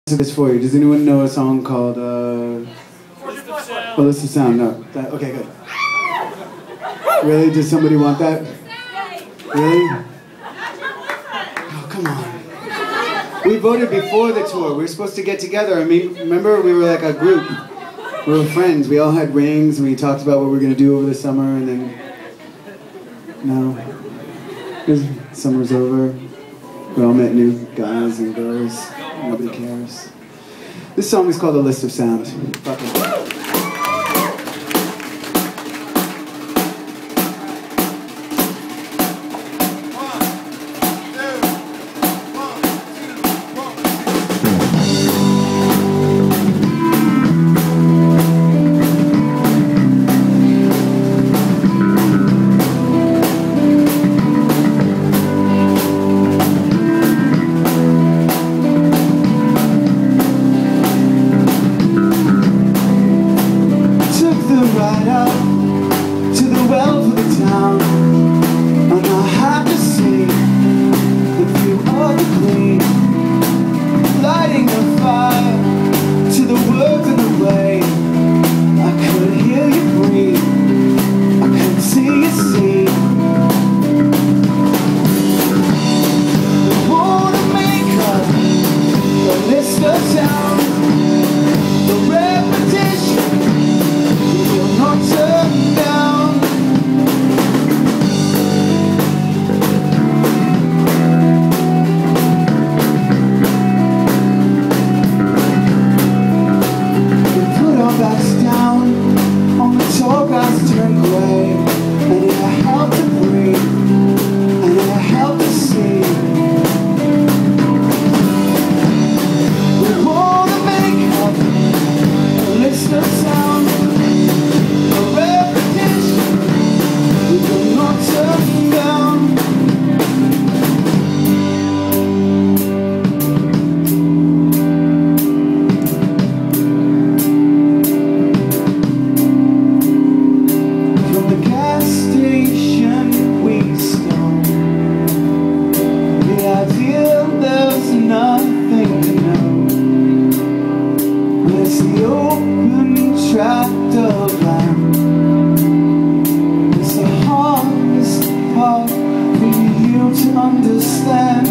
This for you. Does anyone know a song called List of Sound? No. Okay, good. Really? Does somebody want that? Really? Oh, come on. We voted before the tour. We were supposed to get together. I mean, remember we were like a group. We were friends. We all had rings and we talked about what we were going to do over the summer and then... No. Summer's over. We all met new guys and girls. Nobody cares. This song is called A List of Sound. Fuck it. The open tract of land. It's the hardest part for you to understand.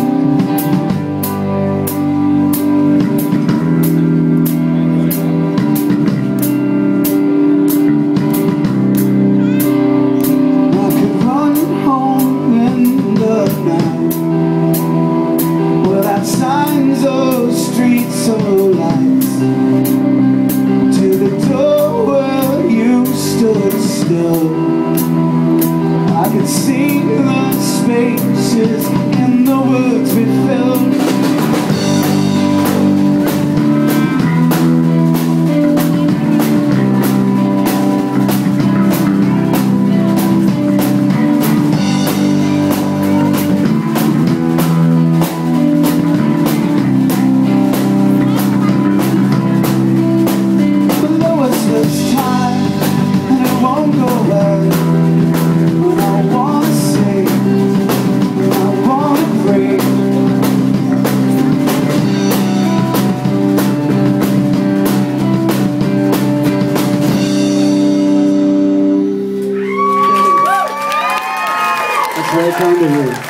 I could run home in the night without signs or streets or lights, to the door where you stood still. I could see the spaces and the words we filled. Very kind of you.